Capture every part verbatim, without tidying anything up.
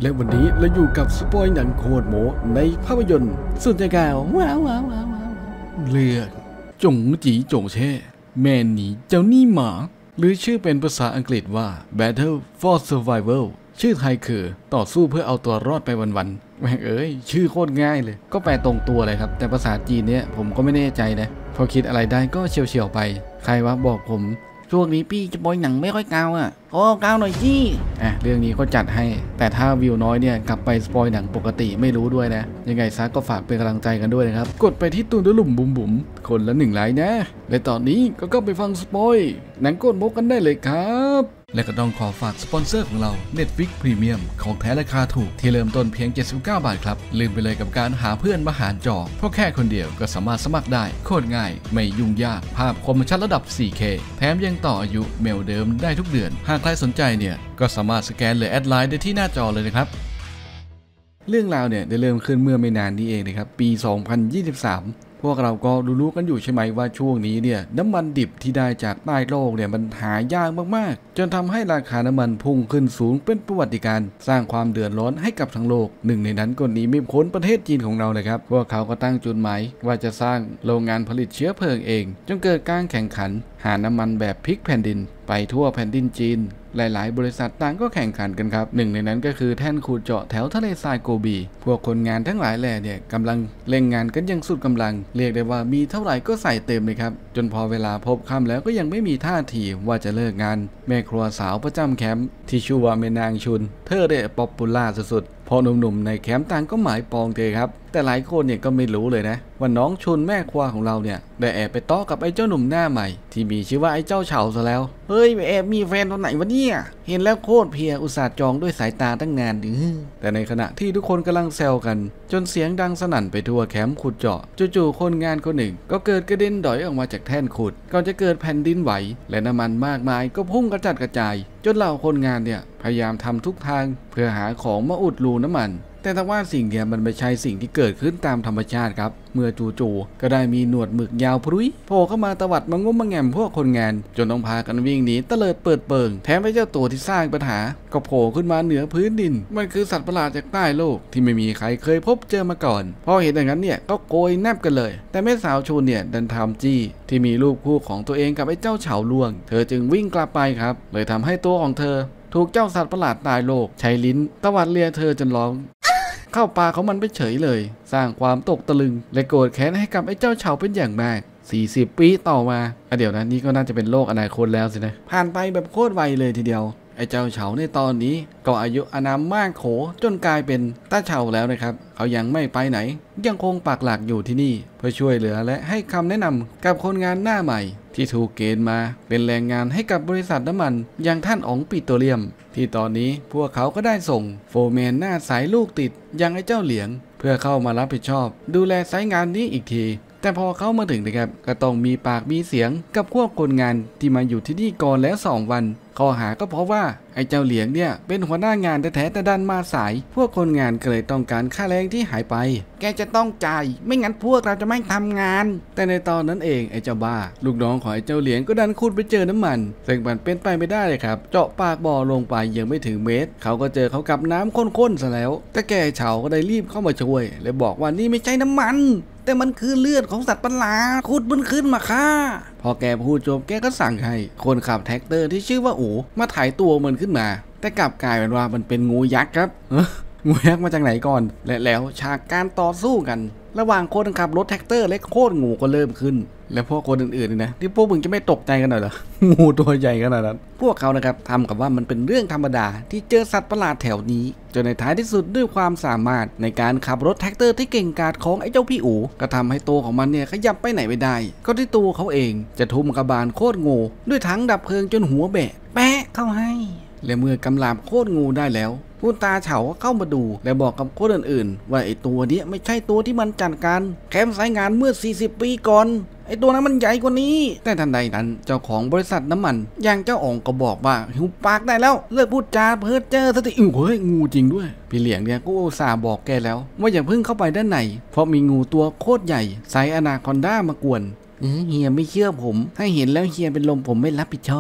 และวันนี้เราอยู่กับสปอยหนังโคตรโมในภาพยนตร์สุดใจกาวว้าวว้าวว้าวเรื่องจงจีจงแช่แม่หนีเจ้านี่หมาหรือชื่อเป็นภาษาอังกฤษว่า Battle for Survival ชื่อไทยคือต่อสู้เพื่อเอาตัวรอดไปวันๆแม่งเอ้ยชื่อโคตรง่ายเลยก็แปลตรงตัวเลยครับแต่ภาษาจีนเนี่ยผมก็ไม่แน่ใจนะพอคิดอะไรได้ก็เฉียวๆไปใครวะบอกผมช่วงนี้พี่จะปล่อยหนังไม่ค่อยกาวอ่ะโอ้กาวหน่อยจี้อ่ะเรื่องนี้ก็จัดให้แต่ถ้าวิวน้อยเนี่ยกลับไปสปอยหนังปกติไม่รู้ด้วยนะยังไงซะก็ฝากเป็นกำลังใจกันด้วยนะครับกดไปที่ตูนดุลุ่มบุ๋มบุ๋มคนละหนึ่งไลค์นะและตอนนี้ก็เข้าไปฟังสปอยหนังโคตรโมกันได้เลยครับและก็ต้องขอฝากสปอนเซอร์ของเรา Netflix Premium ของแท้ราคาถูกที่เริ่มต้นเพียงเจ็ดสิบเก้าบาทครับลืมไปเลยกับการหาเพื่อนมาหารจอเพราะแค่คนเดียวก็สามารถสมัครได้โคตรง่ายไม่ยุ่งยากภาพคมชัดระดับ โฟร์เค แถมยังต่ออายุเมลเดิมได้ทุกเดือนหากใครสนใจเนี่ยก็สามารถสแกนหรือแอดไลน์ได้ที่หน้าจอเลยนะครับเรื่องราวเนี่ยได้เริ่มขึ้นเมื่อไม่นานนี้เองนะครับปีสองพันยี่สิบสามพวกเราก็รู้ๆกันอยู่ใช่ไหมว่าช่วงนี้เนี่ยน้ำมันดิบที่ได้จากใต้โลกเนี่ยมันหายากมากๆจนทำให้ราคาน้ำมันพุ่งขึ้นสูงเป็นประวัติการณ์สร้างความเดือดร้อนให้กับทั้งโลกหนึ่งในนั้นก็หนีไม่พ้นประเทศจีนของเราเลยครับพวกเขาก็ตั้งจุดหมายว่าจะสร้างโรงงานผลิตเชื้อเพลิงเองจนเกิดการแข่งขันหาน้ำมันแบบพลิกแผ่นดินไปทั่วแผ่นดินจีนหลายๆบริษัทต่างก็แข่งขันกันครับหนึ่งในนั้นก็คือแท่นขุดเจาะแถวทะเลทรายโกบีพวกคนงานทั้งหลายแหล่เนี่ยกำลังเร่งงานกันอย่างสุดกำลังเรียกได้ว่ามีเท่าไหร่ก็ใส่เต็มเลยครับจนพอเวลาพบค่ำแล้วก็ยังไม่มีท่าทีว่าจะเลิกงานแม่ครัวสาวประจำแคมป์ที่ชื่อว่าแม่นางชุนเธอได้ป๊อปปูล่าสุดๆพอหนุ่มๆในแคมป์ต่างก็หมายปองเธอครับแต่หลายคนเนี่ยก็ไม่รู้เลยนะว่าน้องชุนแม่ครัวของเราเนี่ยได้แอบไปต้อกับไอ้เจ้าหนุ่มหน้าใหม่ที่มีชื่อว่าไอ้เจ้าเฉาซะแล้วเฮ้ยแอบมีแฟนตอนไหนวะเนี่ยเห็นแล้วโคตรเพียอุตส่าห์จองด้วยสายตาตั้งนานดื้อแต่ในขณะที่ทุกคนกำลังแซวกันจนเสียงดังสนั่นไปทั่วแคมป์ขุดเจาะจู่ๆคนงานคนหนึ่งก็เกิดกระเด็นดอยออกมาจากแท่นขุดก่อนจะเกิดแผ่นดินไหวและน้ำมันมากมายก็พุ่งกระจัดกระจายจนเหล่าคนงานเนี่ยพยายามทำทุกทางเพื่อหาของมาอุดรูน้ำมันแต่ถ้าว่าสิ่งเนี้ยมันไม่ใช่สิ่งที่เกิดขึ้นตามธรรมชาติครับเมื่อจู่ๆก็ได้มีหนวดหมึกยาวพรุ้ยโผล่เข้ามาตวัดมางุ้มมาแงมพวกคนงานจนต้องพากันวิ่งหนีตะเลิดเปิดเปิงแถมไอ้เจ้าตัวที่สร้างปัญหาก็โผล่ขึ้นมาเหนือพื้นดินมันคือสัตว์ประหลาดจากใต้โลกที่ไม่มีใครเคยพบเจอมาก่อนพอเห็นอย่างนั้นเนี่ยก็โกยแนบกันเลยแต่แม่สาวชูนเนี่ยดันทำจี้ที่มีรูปคู่ของตัวเองกับไอ้เจ้าเฉาล่วงเธอจึงวิ่งกลับไปครับเลยทำให้ตัวของเธอถูกเจ้าสัตว์ประหลาดตายโลกใช้ลิ้นตวัดเลียเธอจนร้องเข้าปากของมันไปเฉยเลยสร้างความตกตะลึงและโกรธแค้นให้กับไอ้เจ้าเฉาเป็นอย่างมากสี่สิบปีต่อมาเดี๋ยวนะนี่ก็น่าจะเป็นโลกอนาคตแล้วสินะผ่านไปแบบโคตรไวเลยทีเดียวไอ้เจ้าเฉาในตอนนี้ก็อายุอานามมากโขจนกลายเป็นตาเฉาแล้วนะครับเขายังไม่ไปไหนยังคงปักหลักอยู่ที่นี่เพื่อช่วยเหลือและให้คำแนะนำกับคนงานหน้าใหม่ที่ถูกเกณฑ์มาเป็นแรงงานให้กับบริษัทน้ำมันอย่างท่านอ๋องปิโตรเลียมที่ตอนนี้พวกเขาก็ได้ส่งโฟร์แมนหน้าสายลูกติดอย่างไอ้เจ้าเหลียงเพื่อเข้ามารับผิดชอบดูแลสายงานนี้อีกทีแต่พอเขามาถึงนะครับก็ต้องมีปากมีเสียงกับพวกคนงานที่มาอยู่ที่นี่ก่อนแล้วสองวันข้อหาก็เพราะว่าไอ้เจ้าเหลียงเนี่ยเป็นหัวหน้างานแท้ๆแต่ดันมาสายพวกคนงานก็เลยต้องการค่าแรงที่หายไปแกจะต้องจ่ายไม่งั้นพวกเราจะไม่ทำงานแต่ในตอนนั้นเองไอ้เจ้าบ้าลูกน้องของไอ้เจ้าเหลียงก็ดันขุดไปเจอน้ำมันซึ่งมันเป็นไปไม่ได้เลยครับเจาะปากบ่อลงไปยังไม่ถึงเมตรเขาก็เจอเขากับน้ำข้นๆซะแล้วแต่แกเฉาก็ได้รีบเข้ามาช่วยและบอกว่านี่ไม่ใช่น้ำมันแต่มันคือเลือดของสัตว์ประหลาดขุดมันขึ้นมาค่ะพอแกพูดจบแกก็สั่งให้คนขับแท็กเตอร์ที่ชื่อว่าอู๋มาถ่ายตัวมันขึ้นมาแต่กลับกลายเป็นว่ามันเป็นงูยักษ์ครับงูยักษ์มาจากไหนก่อนและแล้วฉากการต่อสู้กันระหว่างคนขับรถแท็กเตอร์และโคตรงูก็เริ่มขึ้นและพวกคนอื่นๆนี่นะที่พวกมึงจะไม่ตกใจกันหน่อยเหรองูตัวใหญ่ขนาดนั้นพวกเขานะครับทำกับว่ามันเป็นเรื่องธรรมดาที่เจอสัตว์ประหลาดแถวนี้จนในท้ายที่สุดด้วยความสามารถในการขับรถแท็กเตอร์ที่เก่งกาจของไอ้เจ้าพี่อู๋ก็ทำให้ตัวของมันเนี่ยขยับไปไหนไม่ได้ก็ที่ตัวเขาเองจะทุ่มกระบาลโคตรงูด้วยถังดับเพลิงจนหัวแบะแปะเข้าให้และเมื่อกำลาบโคตรงูได้แล้วผู้ตาเฉาเข้ามาดูและบอกกับคนอื่นๆว่าไอ้ตัวนี้ไม่ใช่ตัวที่มันจัดการแคมป์สายงานเมื่อสี่สิบปีก่อนไอ้ตัวนั้นมันใหญ่กว่านี้แต่ทันใดนั้นเจ้าของบริษัทน้ำมันอย่างเจ้าอ๋องก็บอกว่าหิวปากได้แล้วเลิกพูดจาเพ้อเจ้อสักทีเฮ้ยงูจริงด้วยพี่เหลียงเนี่ยก็อุตส่าห์บอกแกแล้วว่าอย่าเพิ่งเข้าไปด้านในเพราะมีงูตัวโคตรใหญ่ไซส์อนาคอนด้ามากวนเฮียไม่เชื่อผมถ้าเห็นแล้วเฮียเป็นลมผมไม่รับผิดชอบ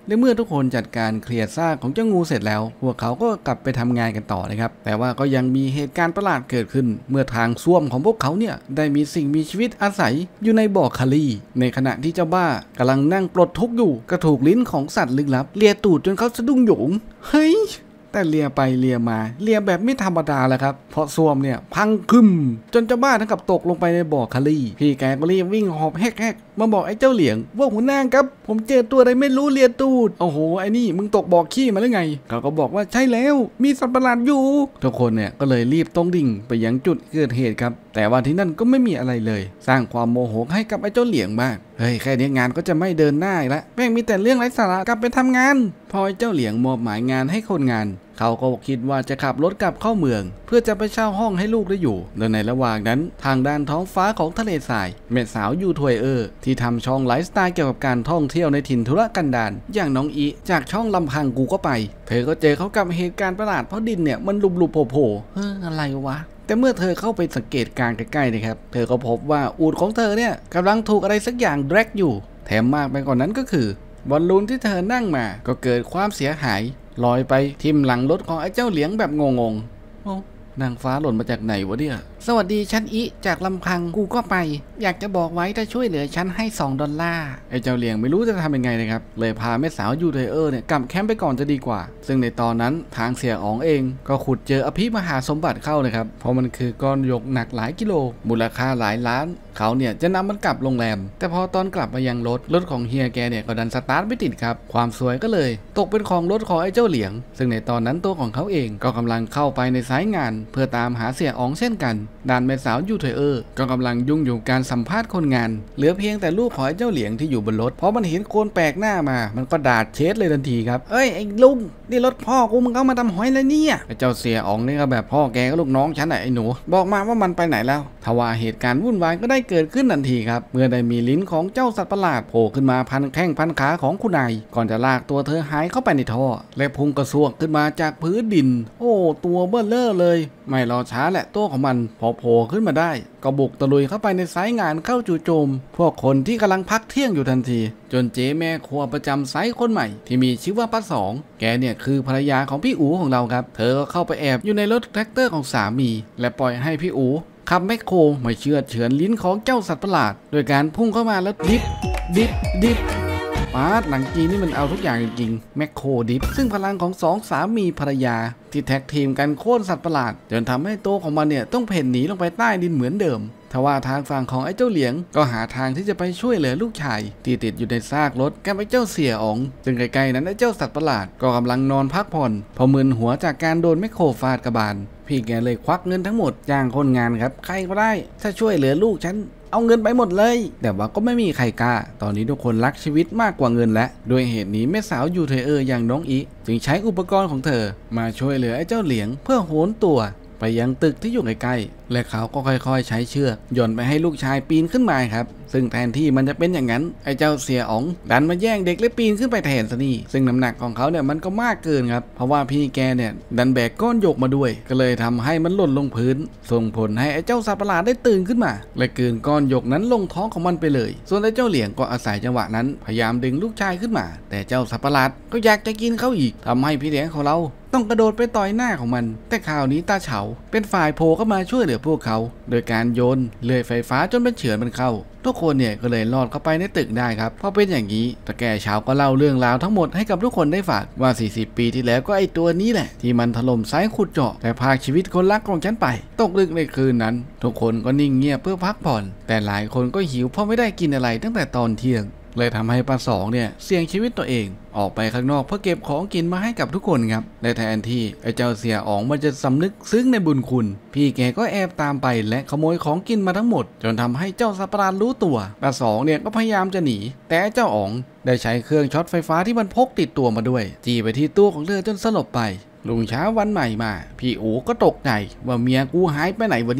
และเมื่อทุกคนจัดการเคลียร์ซากของเจ้างูเสร็จแล้วพวกเขาก็กลับไปทำงานกันต่อนะครับแต่ว่าก็ยังมีเหตุการณ์ประหลาดเกิดขึ้นเมื่อทางส้วมของพวกเขาเนี่ยได้มีสิ่งมีชีวิตอาศัยอยู่ในบ่อคาลีในขณะที่เจ้าบ้ากำลังนั่งปลดทุกข์อยู่ก็ถูกลิ้นของสัตว์ลึกลับเลียตูดจนเขาสะดุ้งโหยงเฮ้ยแต่เลียไปเลียมาเลียแบบไม่ธรรมดาแล้วครับเพราะส้วมเนี่ยพังคึมจนเจ้าบ้าทั้งกับตกลงไปในบ่อคาลีพี่แกก็รีบวิ่งหอบแฮกๆมาบอกไอ้เจ้าเหลียงว่าหัวหน้าครับผมเจอตัวอะไรไม่รู้เลียตูดโอ้โหไอ้นี่มึงตกบ่อขี้มาหรือไงเขาก็บอกว่าใช่แล้วมีสัตว์ประหลาดอยู่ทุกคนเนี่ยก็เลยรีบตรงดิ่งไปยังจุดเกิดเหตุครับแต่ว่าที่นั่นก็ไม่มีอะไรเลยสร้างความโมโหให้กับไอ้เจ้าเหลียงมากเฮ้ยแค่นี้งานก็จะไม่เดินหน้าแล้วแม่งมีแต่เรื่องไร้สาระกลับไปทำงานพอไอ้เจ้าเหลียงมอบหมายงานให้คนงานเขาก็คิดว่าจะขับรถกลับเข้าเมืองเพื่อจะไปเช่าห้องให้ลูกได้อยู่โดยในระหว่างนั้นทางด้านท้องฟ้าของทะเลทรายแม่สาวยูทวยเออร์ที่ทำช่องไลฟ์สไตล์เกี่ยวกับการท่องเที่ยวในถิ่นทุรกันดารอย่างน้องอีจากช่องลำพังกูก็ไปเธอก็เจอเขากับเหตุการณ์ประหลาดเพราะดินเนี่ยมันลุบๆโผล่ๆเฮ้ออะไรวะแต่เมื่อเธอเข้าไปสังเกตการใกล้ๆนะครับเธอก็พบว่าอูฐของเธอเนี่ยกำลังถูกอะไรสักอย่างแดรกอยู่แถมมากไปกว่านั้นก็คือบอลลูนที่เธอนั่งมาก็เกิดความเสียหายลอยไปทิ่มหลังรถของไอ้เจ้าเหลียงแบบงงๆโอ้นางฟ้าหล่นมาจากไหนวะเนี่ยสวัสดีฉันอิจากลำพังกูก็ไปอยากจะบอกไว้ถ้าช่วยเหลือฉันให้สองดอลลาร์ไอ้เจ้าเหลียงไม่รู้จะทำยังไงนะครับเลยพาแม่สาวยูเทเออร์เนี่ยกลับแคมป์ไปก่อนจะดีกว่าซึ่งในตอนนั้นทางเสียอ๋องเองก็ขุดเจออภิมหาสมบัติเข้านะครับเพราะมันคือก้อนหยกหนักหลายกิโลมูลค่าหลายล้านเขาเนี่ยจะนำมันกลับโรงแรมแต่พอตอนกลับมายังรถรถของเฮียแกเนี่ยก็ดันสตาร์ทไม่ติดครับความสวยก็เลยตกเป็นของรถของไอ้เจ้าเหลียงซึ่งในตอนนั้นตัวของเขาเองก็กำลังเข้าไปในสายงานเพื่อตามหาเสียอ๋องเช่นกันด้านแม่สาวยูเทเออร์ก็กำลังยุ่งอยู่การสัมภาษณ์คนงานเหลือเพียงแต่ลูกของไอ้เจ้าเหลียงที่อยู่บนรถเพราะมันเห็นคนแปลกหน้ามามันก็ด่าเชสเลยทันทีครับเอ้ยไอ้ลุงนี่รถพ่อกูมึงเอามาทำหอยอะไรเนี่ยไอ้เจ้าเสียอ๋องนี่ก็แบบพ่อแกก็ลูกน้องฉันไอ้หนูบอกมาว่ามันไปไหนแล้วทว่าเหตุการณ์วุ่นวายก็ได้เกิดขึ้นทันทีครับเมื่อได้มีลิ้นของเจ้าสัตว์ประหลาดโผล่ขึ้นมาพันแข้งพันขาของคุณนายก่อนจะลากตัวเธอหายเข้าไปในท่อและพุงกระซวกขึ้นมาจากพื้นดินโอ้ตัวเบ้อเร่อเลยไม่รอช้าแหละตัวของมันพอโผล่ขึ้นมาได้ก็บุกตะลุยเข้าไปในสายงานเข้าจู่โจมพวกคนที่กำลังพักเที่ยงอยู่ทันทีจนเจ๊แม่ครัวประจำไซต์คนใหม่ที่มีชื่อว่าป้าสองแกเนี่ยคือภรรยาของพี่อู๋ของเราครับเธอก็เข้าไปแอบอยู่ในรถแทรกเตอร์ของสามีและปล่อยให้พี่อู๋ขับแมคโครไม่เชื่อเฉือนลิ้นของเจ้าสัตว์ประหลาดโดยการพุ่งเข้ามาแล้วดิฟดิฟดิฟปาดหนังจีนนี่มันเอาทุกอย่างจริงๆแมคโครดิฟซึ่งพลังของสองสามีภรรยาที่แท็กทีมกันโค่นสัตว์ประหลาดจนทำให้ตัวของมันเนี่ยต้องเพ่นหนีลงไปใต้ดินเหมือนเดิมทว่าทางฝั่งของไอ้เจ้าเหลียงก็หาทางที่จะไปช่วยเหลือลูกชายที่ติดอยู่ในซากรถกับไอ้เจ้าเสี่ยอ๋องซึ่งใกล้ๆนั้นไอ้เจ้าสัตว์ประหลาดก็กำลังนอนพักผ่อนพอมึนหัวจากการโดนแมคโครฟาดกระบาลพี่แกเลยควักเงินทั้งหมดจ้างคนงานครับใครก็ได้ถ้าช่วยเหลือลูกฉันเอาเงินไปหมดเลยแต่ว่าก็ไม่มีใครกล้าตอนนี้ทุกคนรักชีวิตมากกว่าเงินและด้วยเหตุนี้แม่สาวยูเทเออร์อย่างน้องอีจึงใช้อุปกรณ์ของเธอมาช่วยเหลือไอ้เจ้าเหลียงเพื่อโหนตัวไปยังตึกที่อยู่ใกล้ๆและเขาก็ค่อยๆใช้เชือกย่อนไปให้ลูกชายปีนขึ้นมาครับซึ่งแทนที่มันจะเป็นอย่างนั้นไอ้เจ้าเสียอ๋องดันมาแย่งเด็กและปีนขึ้นไปแทนซะนี่ซึ่งน้ำหนักของเขาเนี่ยมันก็มากเกินครับเพราะว่าพี่แกเนี่ยดันแบกก้อนหยกมาด้วยก็เลยทำให้มันหล่นลงพื้นส่งผลให้ไอ้เจ้าสัตว์ประหลาดได้ตื่นขึ้นมาและกลืนก้อนหยกนั้นลงท้องของมันไปเลยส่วนไอ้เจ้าเหลียงก็อาศัยจังหวะนั้นพยายามดึงลูกชายขึ้นมาแต่เจ้าสัตว์ประหลาดก็อยากจะกินเขาอีกทำให้พี่เลี้ยงของเราต้องกระโดดไปต่อยหน้าของมันแต่คราวนี้ตาเฉาเป็นฝ่ายโผล่เข้ามาช่วยเหลือพวกเขาโดยการโยนเลื่อยไฟฟ้าจนเป็นเฉือนมันเข้าทุกคนเนี่ยก็เลยรอดเข้าไปในตึกได้ครับพอเป็นอย่างนี้ตาแก่เฉาก็เล่าเรื่องราวทั้งหมดให้กับทุกคนได้ฟังว่าสี่สิบปีที่แล้วก็ไอตัวนี้แหละที่มันถล่มไซต์ขุดเจาะแต่พาชีวิตคนรักของฉันไปตกดึกในคืนนั้นทุกคนก็นิ่งเงียบเพื่อพักผ่อนแต่หลายคนก็หิวเพราะไม่ได้กินอะไรตั้งแต่ตอนเที่ยงเลยทำให้ป้าสองเนี่ยเสี่ยงชีวิตตัวเองออกไปข้างนอกเพื่อเก็บของกินมาให้กับทุกคนครับในแทนที่ไอ้เจ้าเสียอ๋องมันจะสำนึกซึ้งในบุญคุณพี่แกก็แอบตามไปและขโมยของกินมาทั้งหมดจนทำให้เจ้าสัตว์ประหลาดรู้ตัวป้าสองเนี่ยก็พยายามจะหนีแต่เจ้าอ๋องได้ใช้เครื่องช็อตไฟฟ้าที่มันพกติดตัวมาด้วยจี้ไปที่ตัวของเธอจนสลบไปลุงเช้าวันใหม่มาพี่อู๋ก็ตกใจว่าเมียกูหายไปไหนวะเนี่ย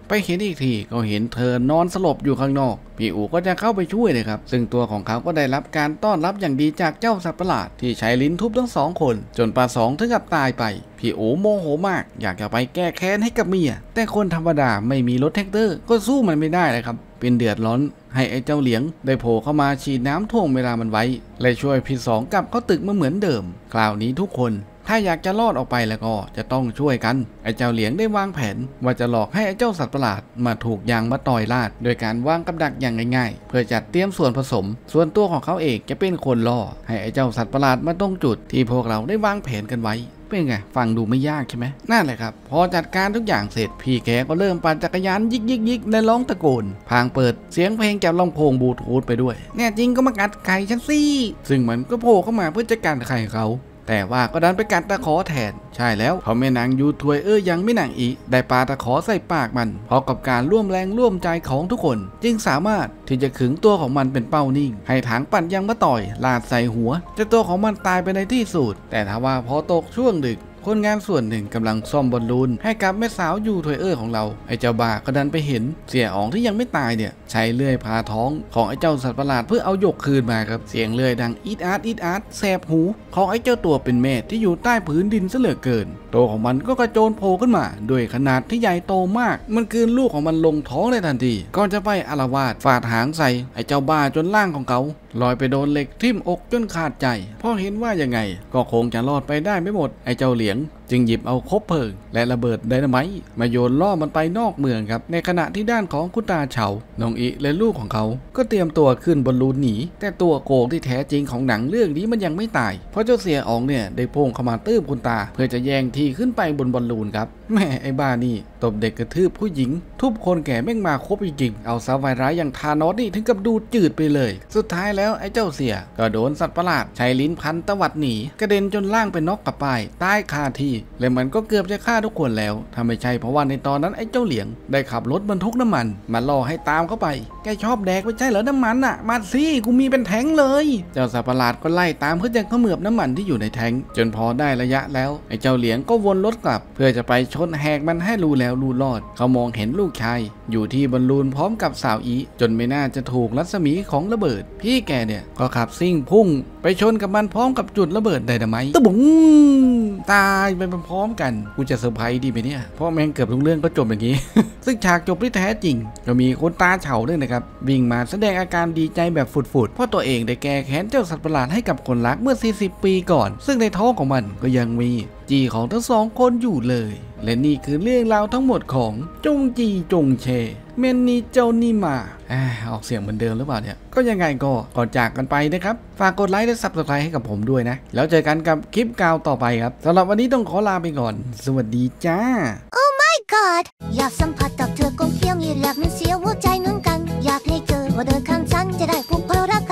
ไปเห็นอีกทีก็เห็นเธอนอนสลบอยู่ข้างนอกพี่อู๋ก็จะเข้าไปช่วยเลยครับซึ่งตัวของเขาก็ได้รับการต้อนรับอย่างดีจากเจ้าสัตว์ประหลาดที่ใช้ลิ้นทุบทั้งสองคนจนปลาสองถึงกับตายไปพี่อู๋โมโหมากอยากจะไปแก้แค้นให้กับเมียแต่คนธรรมดาไม่มีรถแท็กเตอร์ก็สู้มันไม่ได้เลยครับเป็นเดือดร้อนให้ไอ้เจ้าเหลียงได้โผล่เข้ามาฉีดน้ำท่วมเวลามันไว้และช่วยพี่สองกลับเข้าตึกมาเหมือนเดิมคราวนี้ทุกคนถ้าอยากจะรอดออกไปแล้วก็จะต้องช่วยกันไอ้เจ้าเหลียงได้วางแผนว่าจะหลอกให้ไอ้เจ้าสัตว์ประหลาดมาถูกยางมาต่อยลาดโดยการวางกับดักอย่างง่ายๆเพื่อจัดเตรียมส่วนผสมส่วนตัวของเขาเองจะเป็นคนล่อให้ไอ้เจ้าสัตว์ประหลาดมาตรงจุดที่พวกเราได้วางแผนกันไว้เป็นไงฟังดูไม่ยากใช่ไหมนั่นแหละครับพอจัดการทุกอย่างเสร็จพี่แกก็เริ่มปั่นจักรยานยิกยิกยิกและร้องตะโกนพางเปิดเสียงเพลงจากลำโพงบลูทูธไปด้วยแน่จริงก็มากัดไข่ฉันสิซึ่งมันก็โผล่เข้ามาเพื่อจะกัดไข่เขาแต่ว่าก็ดันไปกัดตะขอแทนใช่แล้วเพราะแม่นางยูทวยเออยังไม่นางอีได้ปาตะขอใส่ปากมันเพราะกับการร่วมแรงร่วมใจของทุกคนจึงสามารถที่จะขึงตัวของมันเป็นเป้านิ่งให้ถางปั่นยังมาต่อยลาดใส่หัวแต่ตัวของมันตายไปในที่สุดแต่ถ้าว่าพอตกช่วงดึกคนงานส่วนหนึ่งกำลังซ่อมบอลลูนให้กับแม่สาวยูทวยเออร์ของเราไอ้เจ้าบ้าก็ดันไปเห็นเสี่ยอ๋องที่ยังไม่ตายเนี่ยใช้เลื่อยพาท้องของไอ้เจ้าสัตว์ประหลาดเพื่อเอาหยกคืนมาครับเสียงเลื่อยดังอีดอาร์ตอีดอาร์ตแสบหูของไอ้เจ้าตัวเป็นเมฆที่อยู่ใต้ผืนดินซะเหลือเกินตัวของมันก็กระโจนโผล่ขึ้นมาด้วยขนาดที่ใหญ่โตมากมันกลืนลูกของมันลงท้องเลยทันทีก่อนจะไปอาละวาดฟาดหางใส่ไอ้เจ้าบ้าจนล่างของเขาลอยไปโดนเหล็กทิ่มอกจนขาดใจพอเห็นว่ายังไงก็คงจะรอดไปได้ไม่หมดไอ้เจ้าเหลียงจึงหยิบเอาคบเพลิงและระเบิดไดนาไมต์มาโยนล่อมันไปนอกเมืองครับในขณะที่ด้านของคุณตาเฉาน้องอิและลูกของเขาก็เตรียมตัวขึ้นบอลลูนหนีแต่ตัวโกงที่แท้จริงของหนังเรื่องนี้มันยังไม่ตายเพราะเจ้าเสียอ๋องเนี่ยได้พุ่งเข้ามาตื้มคุณตาเพื่อจะแย่งที่ขึ้นไปบนบอลลูนครับแม่ไอ้บ้านี่ตบเด็กกระทืบผู้หญิงทุบคนแก่แม่งมาครบจริงๆเอาซาไวร้ายอย่างธานอสนี่ถึงกับดูจืดไปเลยสุดท้ายแล้วไอ้เจ้าเสียก็โดนสัตว์ประหลาดใช้ลิ้นพันตวัดหนีกระเด็นจนล่างเป็นนกกระป่ายใต้คาที่และมันก็เกือบจะฆ่าทุกคนแล้วถ้าไม่ใช่เพราะว่าในตอนนั้นไอ้เจ้าเหลียงได้ขับรถบรรทุกน้ำมันมาล่อให้ตามเข้าไปแกชอบแดกไม่ใช่เหรอน้ำมันอ่ะมาสิกูมีเป็นแทงเลยเจ้าสัตว์ประหลาดก็ไล่ตามเพื่อจะเขมือบน้ำมันที่อยู่ในแทงจนพอได้ระยะแล้วไอ้เจ้าเหลียงก็วนรถกลับเพื่อจะไปชนแหกมันให้รู้แล้วรู้รอดเขามองเห็นลูกชายอยู่ที่บอลลูนพร้อมกับสาวอีจนไม่น่าจะถูกรัศมีของระเบิดพี่แกเนี่ยก็ขับซิ่งพุ่งไปชนกับมันพร้อมกับจุดระเบิดไดนาไมต์ตะบุ้งตายไปพร้อมกันกูจะเซอร์ไพรส์ดีไหมเนี่ยเพราะแม่งเกือบทุกเรื่องก็จบอย่างนี้ ซึ่งฉากจบที่แท้จริงก็มีคนตาเฉาด้วยนะครับวิ่งมาแสดงอาการดีใจแบบฝุดๆเพราะตัวเองได้แก้แค้นเจ้าสัตว์ประหลาดให้กับคนรักเมื่อสี่สิบปีก่อนซึ่งในท้องของมันก็ยังมีจีของทั้งสองคนอยู่เลยและนี่คือเรื่องราวทั้งหมดของจงจีจงเชเมนนี่เจ้านี่มาออกเสียงเหมือนเดิมหรือเปล่าเนี่ยก็ยังไงก็ก่อนจากกันไปนะครับฝากกดไลค์และ ซับสไครบ์ ให้กับผมด้วยนะแล้วเจอกันกับคลิปกาวต่อไปครับสำหรับวันนี้ต้องขอลาไปก่อนสวัสดีจ้า Oh my god อยากสัมผัสกับเธอคงเพียงนี้แหละมันเสียหัวใจเหมือนกันอยากให้เจอว่าเดินข้างฉันจะได้ผูกพันรัก